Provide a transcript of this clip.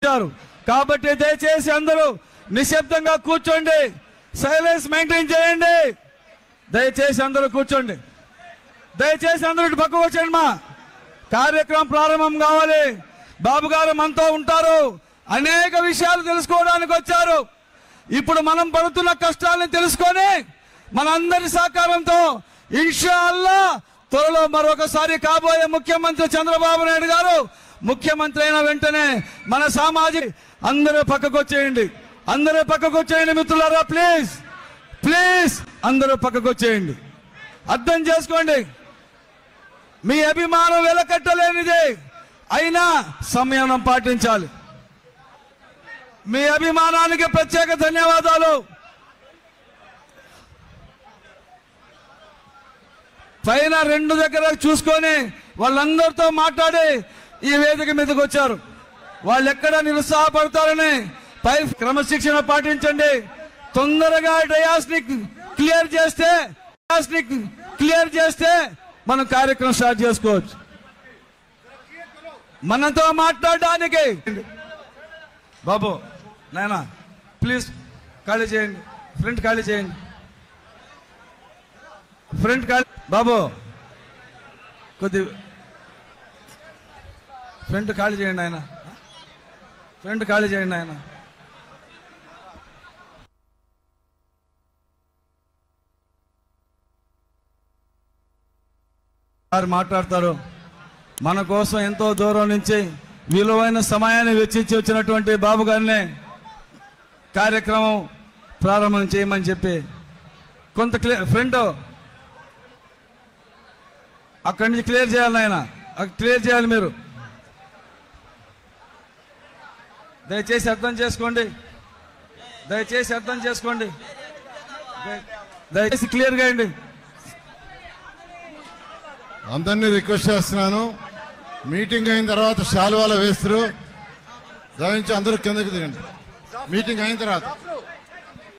కాబట్టి దయచేసి అందరూ నిశ్శబ్దంగా కూర్చోండి, సైలెన్స్ మెయింటైన్ చేయండి. దయచేసి అందరూ కూర్చోండి, దయచేసి అందరూ పక్కకు వచ్చేయండి. మా కార్యక్రమం ప్రారంభం కావాలి. బాబు గారు మనతో ఉంటారు, అనేక విషయాలు తెలుసుకోవడానికి వచ్చారు. ఇప్పుడు మనం పడుతున్న కష్టాలను తెలుసుకొని మనందరి సహకారంతో ఇన్షా అల్లా త్వరలో మరొకసారి కాబోయే ముఖ్యమంత్రి చంద్రబాబు నాయుడు గారు ముఖ్యమంత్రి అయిన వెంటనే మన సామాజిక అందరూ పక్కకు వచ్చేయండి, అందరూ పక్కకు వచ్చేయండి మిత్రులారా. ప్లీజ్ ప్లీజ్ అందరూ పక్కకు వచ్చేయండి. అర్థం చేసుకోండి, మీ అభిమానం వెలకట్టలేనిది, అయినా సంయమనం పాటించాలి. మీ అభిమానానికి ప్రత్యేక ధన్యవాదాలు. పైన 2 దగ్గర చూసుకొని వాళ్ళందరితో మాట్లాడి ఈ వేదిక మీదకి వచ్చారు. వాళ్ళు ఎక్కడ నిరుత్సాహపడతారని పై క్రమశిక్షణ పాటించండి. తొందరగా డయాస్ ని క్లియర్ చేస్తే మనం కార్యక్రమం స్టార్ట్ చేసుకోవచ్చు. మనతో మాట్లాడడానికి బాబు నాయనా ప్లీజ్ ఖాళీ చేయండి, ఫ్రంట్ ఖాళీ చేయండి, ఫ్రంట్ ఖాళీ. బాబు కొద్ది ఫ్రంట్ ఖాళీ చేయండి ఆయన, ఫ్రంట్ ఖాళీ చేయండి ఆయన. మాట్లాడతారు. మన కోసం ఎంతో దూరం నుంచి విలువైన సమయాన్ని వెచ్చించి వచ్చినటువంటి బాబు గారిని కార్యక్రమం ప్రారంభం చేయమని చెప్పి కొంత ఫ్రంట్ అక్కడి నుంచి క్లియర్ చేయాలి ఆయన, క్లియర్ చేయాలి. మీరు దయచేసి అర్థం చేసుకోండి, దయచేసి అర్థం చేసుకోండి, దయచేసి క్లియర్గా అండి. అందరినీ రిక్వెస్ట్ చేస్తున్నాను, మీటింగ్ అయిన తర్వాత శాలువాలు వేస్తారు, దయచేసి అందరూ కిందకి దిగండి. మీటింగ్ అయిన తర్వాత